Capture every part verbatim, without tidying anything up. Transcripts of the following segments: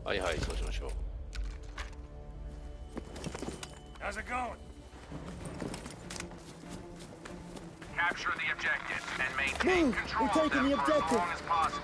はいはい、そうしましょう。 How's it going? Capture the objective and maintain Move! control We're of taking them the for as objective. long as possible.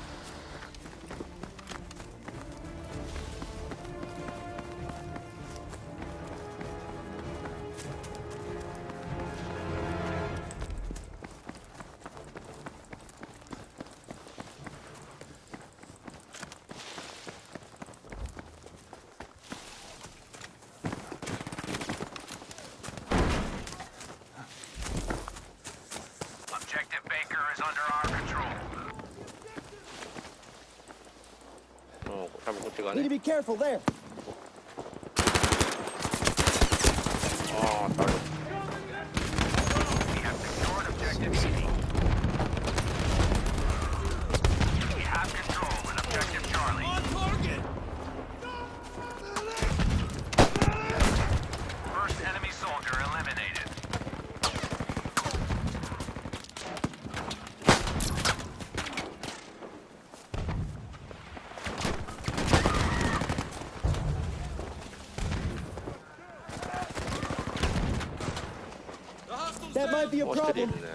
Objective Baker is under our control. もう多分こっち側 Need ね。 to be careful there. ああ、当たる。 We have secured objective C. We have control in objective Charlie. On target! First enemy soldier eliminated. The hostiles That might be a もう一人いる problem. ね。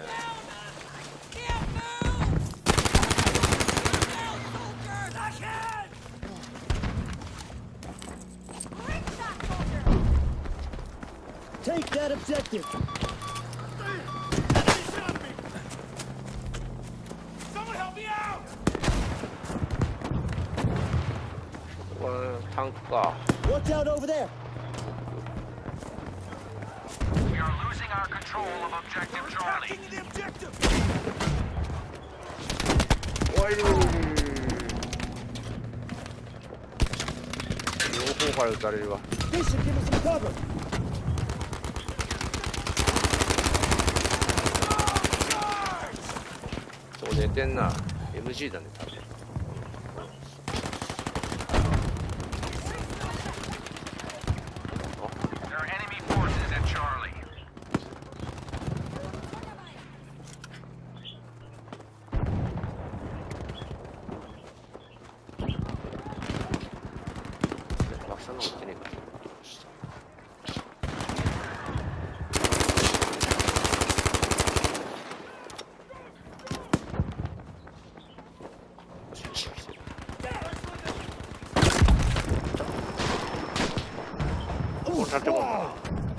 Take that objective. Enemy shot me! Someone help me out! これタンクか。 Watch out over there. We are losing our control of objective Charlie. Attacking the objective! おい。両方から撃たれるわ。 This should give us some cover. そう寝てんな。エムジー だね多分。 There are enemy forces at Charlie. バクさんの方が来てねえか。この建物だ。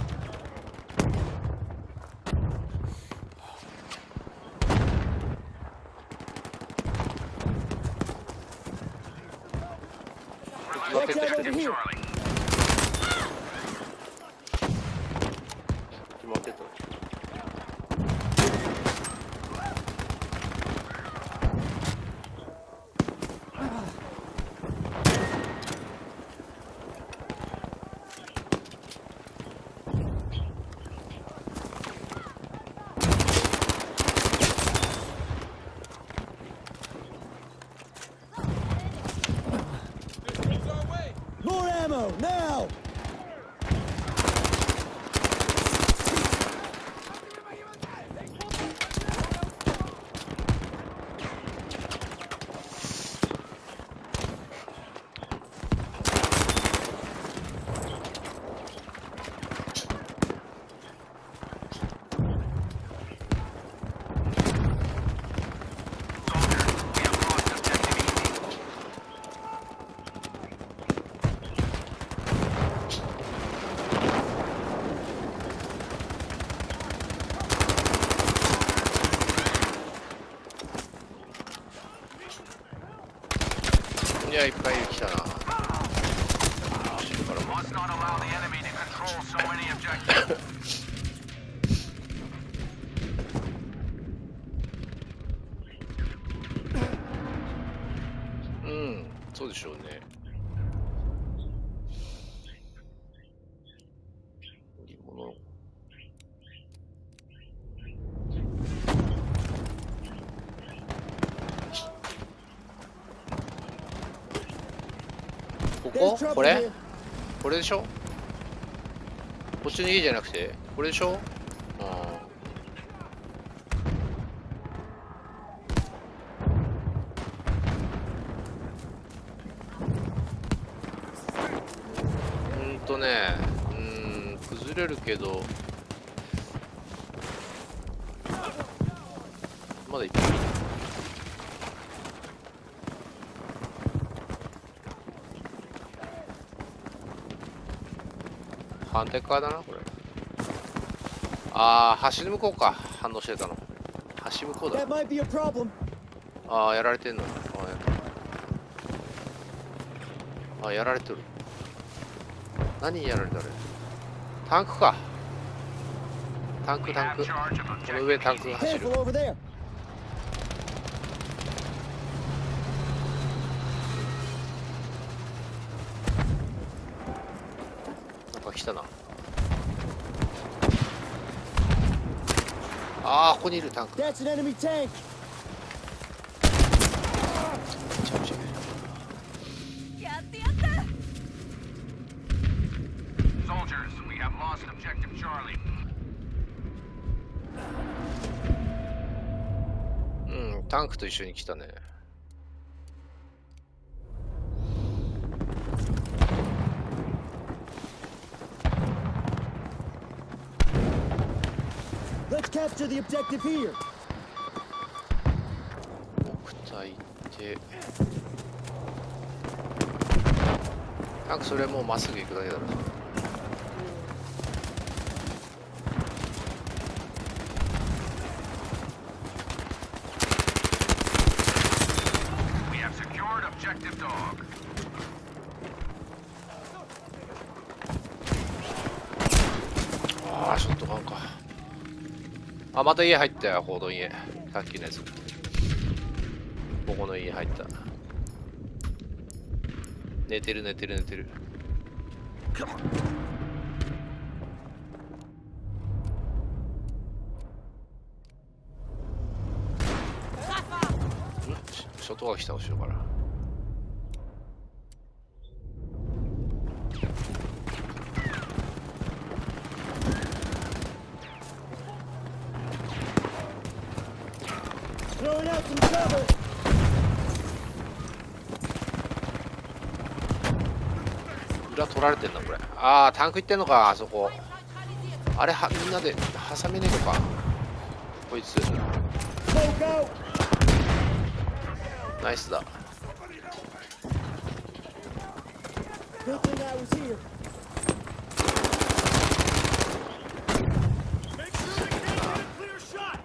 We're Watch losing out over objective here. Charlie. 決まってた。 It's our way! More ammo now. Soldier, we have lost objective easy. いやいっぱい来たな。 Must not allow the enemy to control so many objectives. うん、そうでしょうね。いいもの。こ There's こ trouble これ here. これでしょ。こっちの家じゃなくてこれでしょ。あとね、うーん、崩れるけど、まだいってる。反対側だな、これ。ああ、橋の向こうか。反応してたの。橋向こうだ。 That might be a problem. ああ、やられてんの。ああ、やられてる。何にやられたあれ。タンクか。タンク、 We タン have ク。 charge of この上 objective タンクが走る。 Careful over there. なんか来たな。ああ、ここにいるタンク。 That's an enemy tank. ちゃうちゃう。 soldiers. We have lost objective Charlie. うん、タンクと一緒に来たね。 Let's capture the objective here. 木体で。タンクそれもうまっすぐ行くだけだろ。 We have secured objective dog. ああ、ショットガンか。あ、また家入ったよ、報道家。さっきのやつ。ここの家入った。寝てる寝てる寝てる。ん？ショットが来た、後ろから。 Throwing out some cover. 裏取られてんな、これ。ああ、タンク行ってんのか、あそこ。あれは、みんなで挟めねえのか。こいつ。 Smoke out. ナイスだ。 Good thing I was here. Make sure they can't get a clear shot.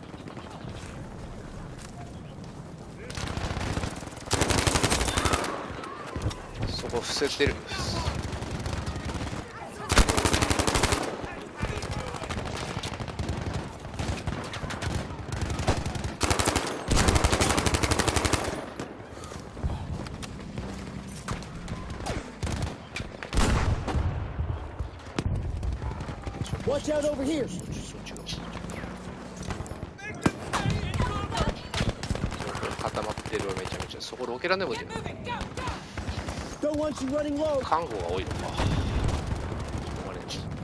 そこ伏せてる。 Watch out over here. 固まってるわ、めちゃめちゃ。そこロケランでもいいけど。 Don't want you running low. 看護が多いのか。あれ。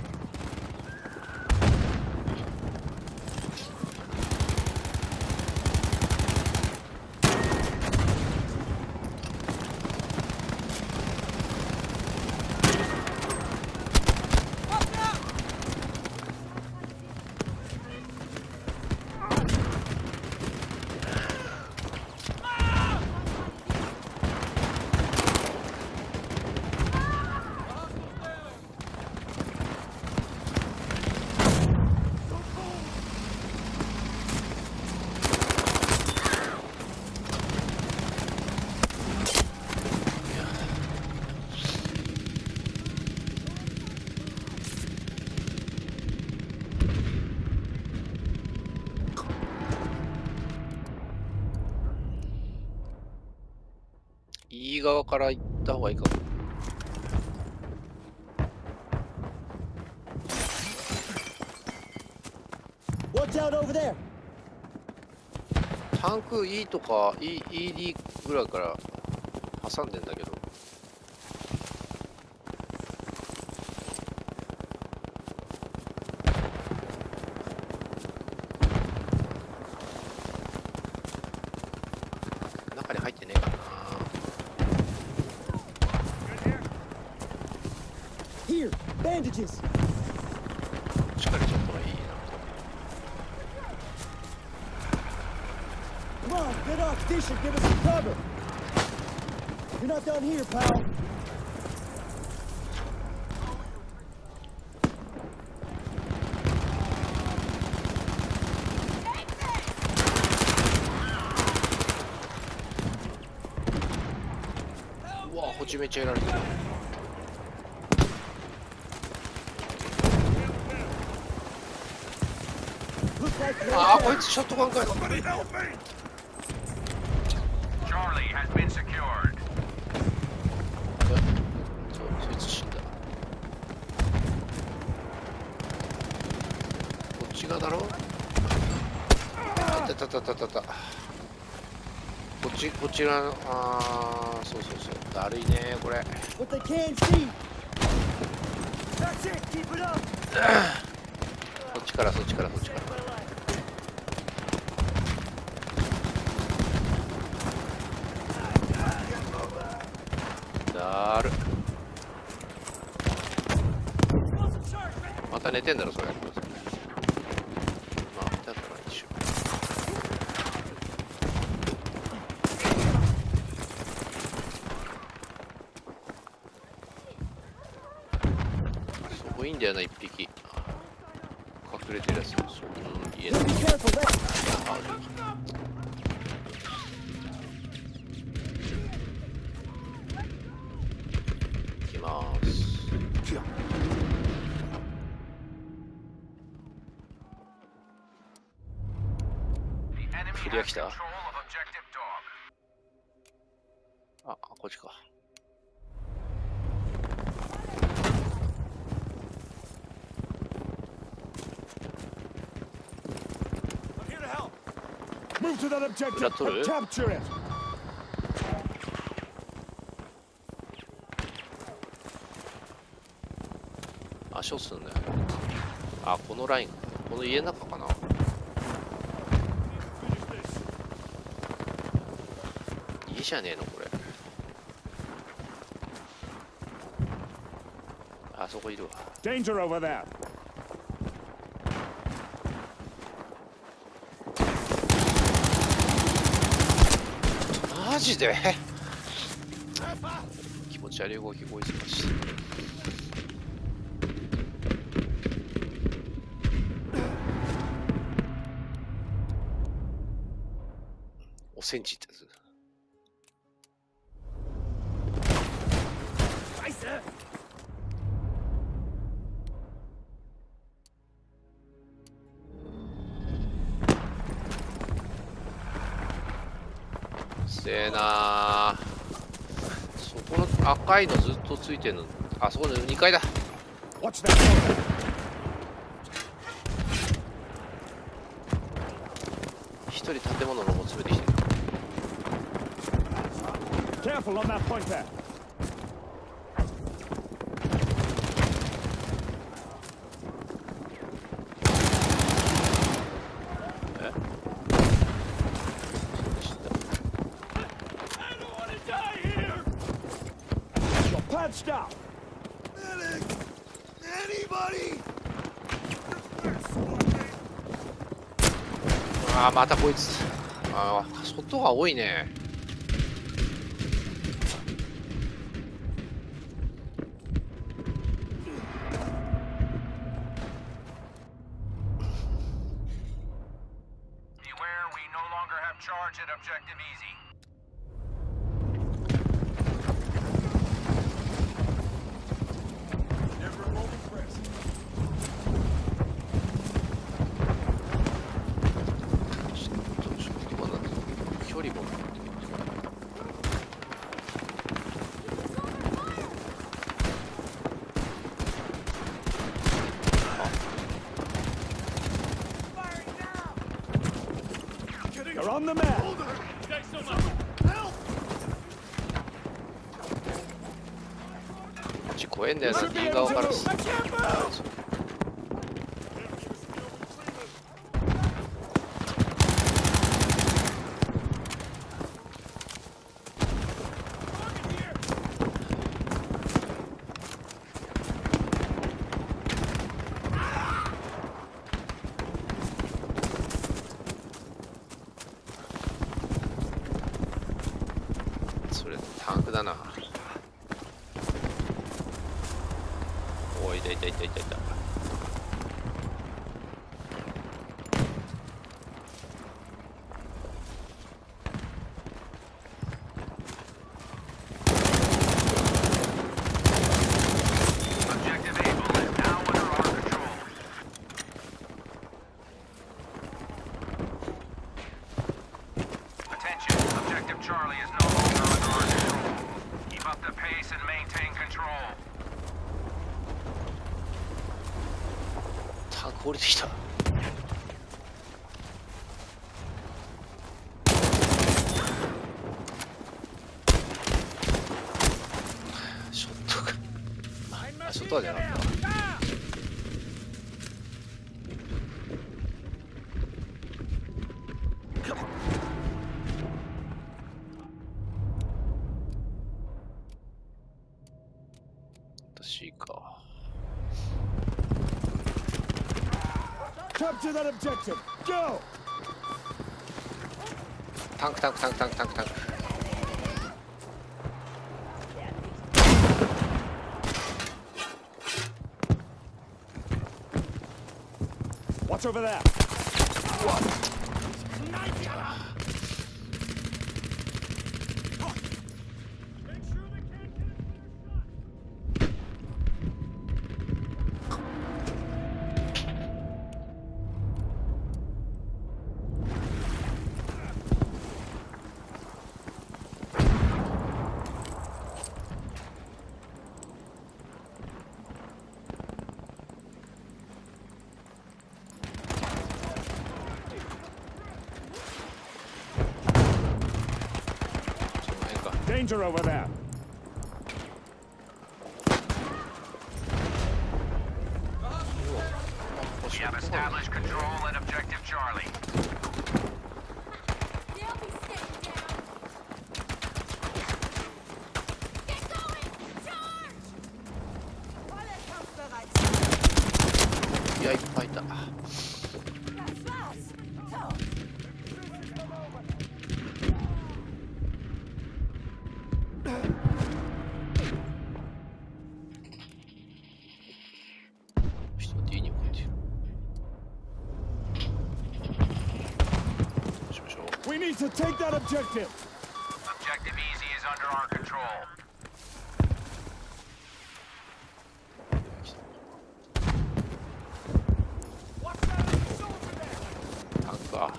右側から行った方がいいかも。 Watch out over there. タンク E とか E、イーディー ぐらいから挟んでんだけど。中に入ってねえかな。 Here. bandages. 疲れちゃったらいいな。 Come on, get off this and give us some cover. You're not done here, pal. うわ、こっちめっちゃやられてる。 Looks like you're ああ、 okay. こいつショットガンかよ。 Somebody help me! Charlie has been secured. そそいつ死んだ。こっち側だろ。あったたたたたた。こっちこっち側の、ああ、そうそうそう。だるいねこれ。 What they can't see. That's it! Keep it up! こっちからそっちからそっちから。だる。また寝てんだろそれ。まあ、だったら一緒。そこいいんだよな一匹。隠れてるやつ。そう、うん、家の。 Be careful, that. 行きます。 The enemy Kuria has 来た? control of objective dog. あ、こっちか。 I'm here to help! Move to that objective Rattoru? and capture it! あ、ショーすんだよ。あ、このライン、この家の中かな。家じゃねえのこれ。あそこいるわ。 Danger over there! マジで気持ち悪い動きこいつました。おセンチってやつ。 せえなー。そこの赤いのずっとついてるの。あそこのにかいだ。 Watch that door! 一人建物の方詰めてきてる。 Careful on that point there! え死んだ。 I don't want to die here! You're patched up! Medic! Anybody! ああ、またこいつ。ああ、外が多いね。 Beware, we no longer have charge at objective easy. Never a moment rest. まだ距離も。 You're on the map! Thanks so much! Help! こっち怖えんだよな、D 側から。 I can't move! こタンクだな。おい、いたいたいたいたいた。 Objective Able is now under our control. Attention, Objective Charlie is no longer under our control. Keep up the pace and maintain control. タンク降りてきた。ショットがあ、ショットはじゃなかった。私か。 Capture that objective. Go. タンクタンクタンクタンクタンクタンク。 Watch over there. Danger over there. We have established control at Objective Charlie. They'll be staying down. Get going! Charge! Volle Kampfbereit. いや、いっぱいいた。 Das war's. So. 人 D に動いてる。どうしましょう。 We need to take that objective. Objective Easy is under our control. タンクか。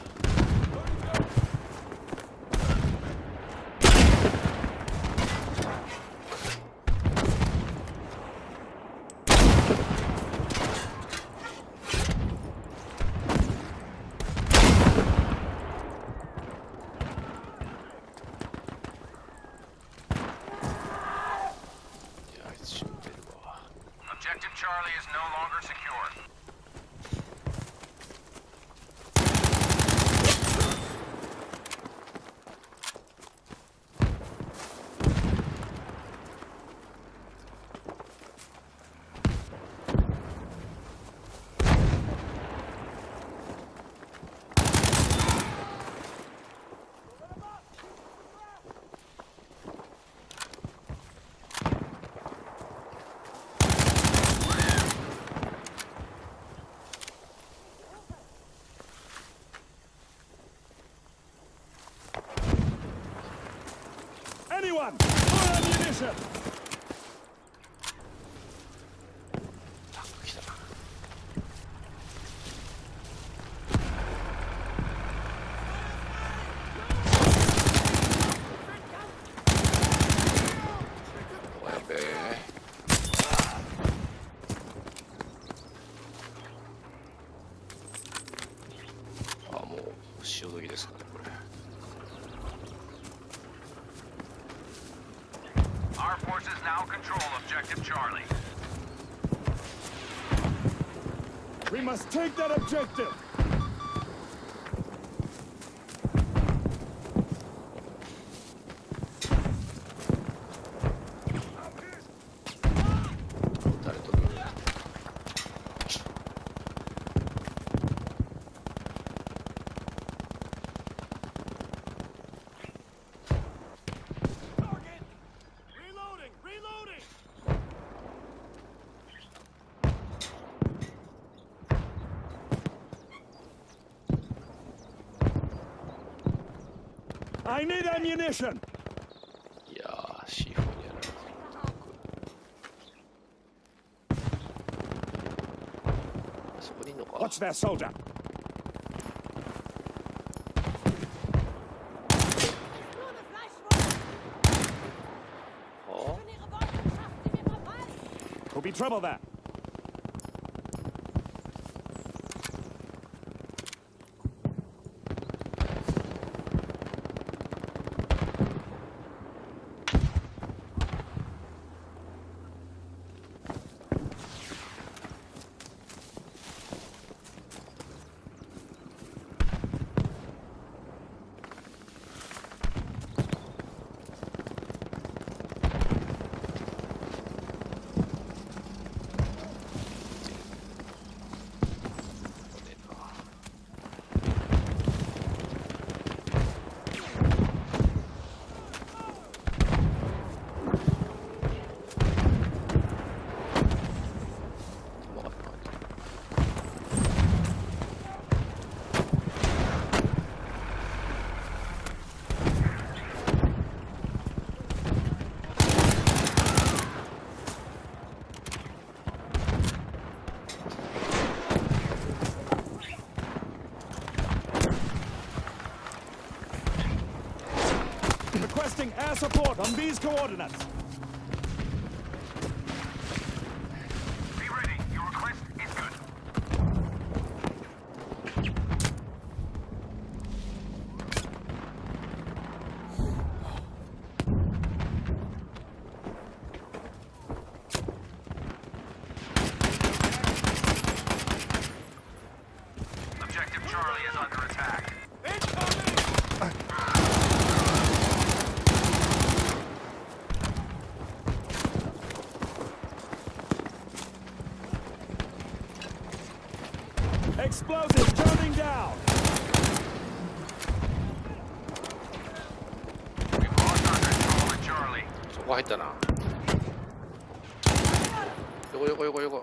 いや、あいつ死んでるわ。 Objective Charlie is no longer secure. Anyone! More ammunition! タンク来たな。おやべえ。あ、もう潮時ですかね、これ。 Our forces now control Objective Charlie. We must take that objective. 誰とる？ I need ammunition. いやー、シーフォーにやられた。あそこにいんのか。 Watch there, soldier. Nur eine Fleischwunde. あ Von ihrer Wolfschaft, die mir verpasst. Could be trouble there. Requesting air support on these coordinates. Be ready. Your request is good. Objective Charlie is under attack. Explosive turning down. We've lost our control at Charlie. そこ入ったな。横横横横。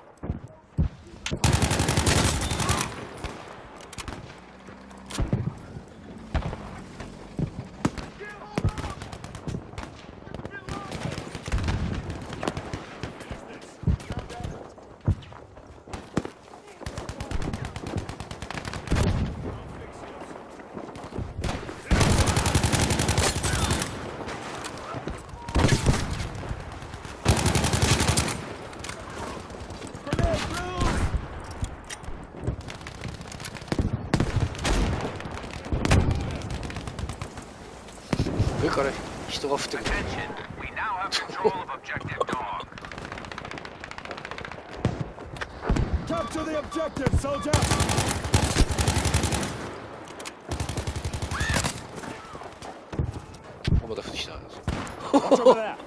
上から人が降ってくる。 Attention. We now have control of objective dog. Capture the objective, soldier. まだ降ってきた。 Watch over there.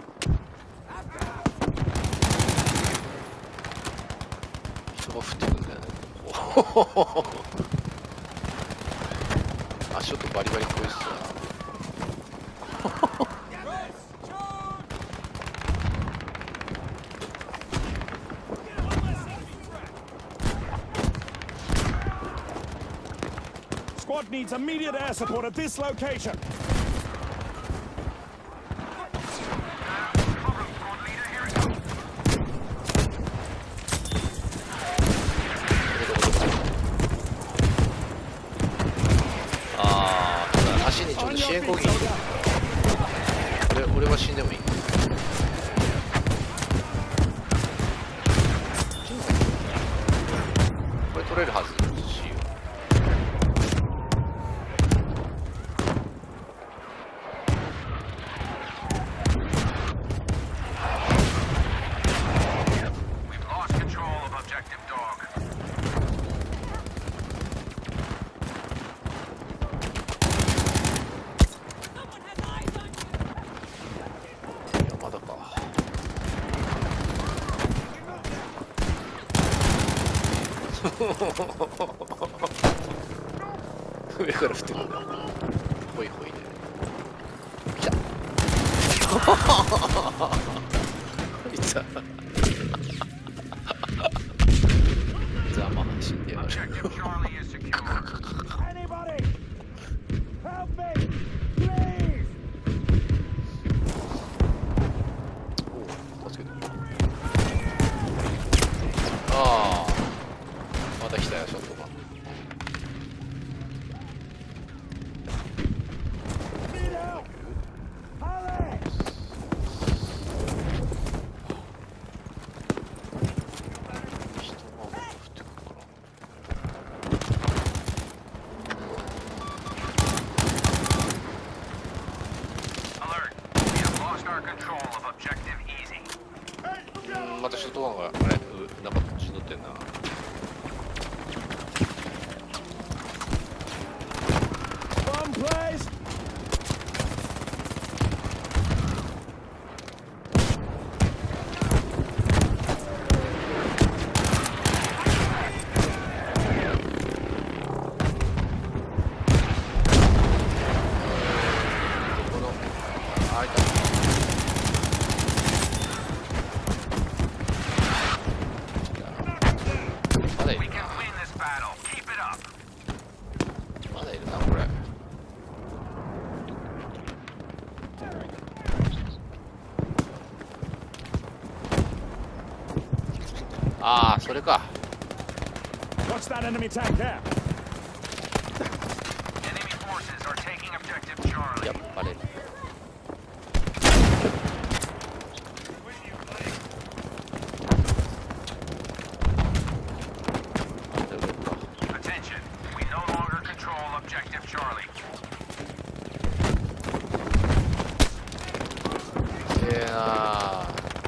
人が降ってくるんだよね。足音バリバリこいつさ。 Squad needs immediate air support at this location. Cover squad leader, here it comes. ああ、足にちょっと支援攻撃。俺俺は死んでもいい。これ取れるはず。 We've lost control of objective dog. Someone has eyes on you. いやまだか。上から降ってくる。ほいほいで。来た。いた。ざま死んでやる。 Objective Charlie is secure. Anybody? Help me! Please! our control of objective easy. うんまたショットガンがあれうなんか血乗ってんな。 Bomb place. We can win this battle. Keep it up. まだいるなこれ。ああそれか。 Watch that enemy tank there. Enemy forces are taking objective や Charlie. っぱり。 Attention. We no longer control objective Charlie. すげえな。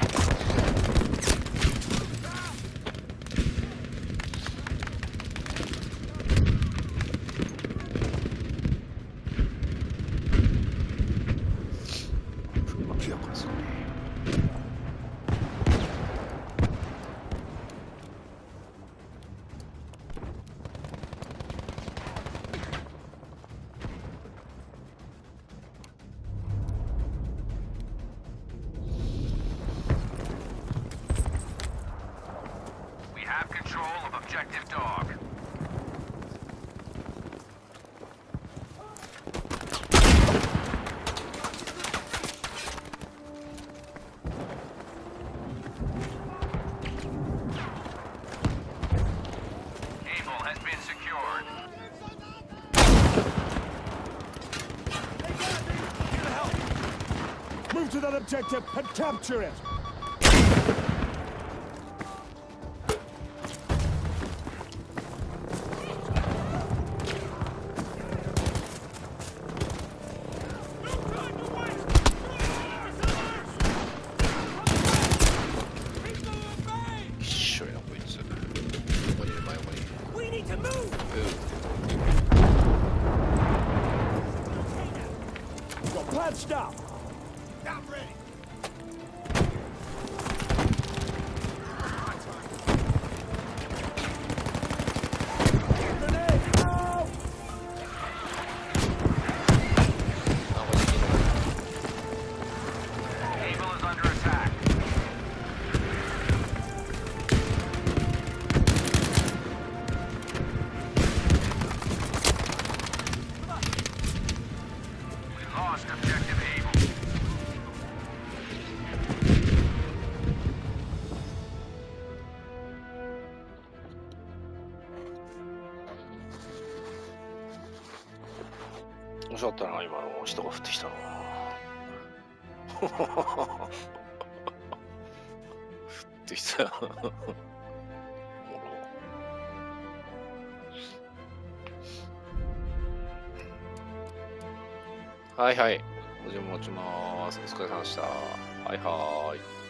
We have control of objective dog. Able has been secured. Move to that objective and capture it. We need to move! You're patched up. Not ready. Grenade out! Able is under attack. We lost objective Able. 面白かったな今の人が降ってきたの。降ってきたよ。はいはい。お邪魔待ちます。お疲れ様でした。はいはーい。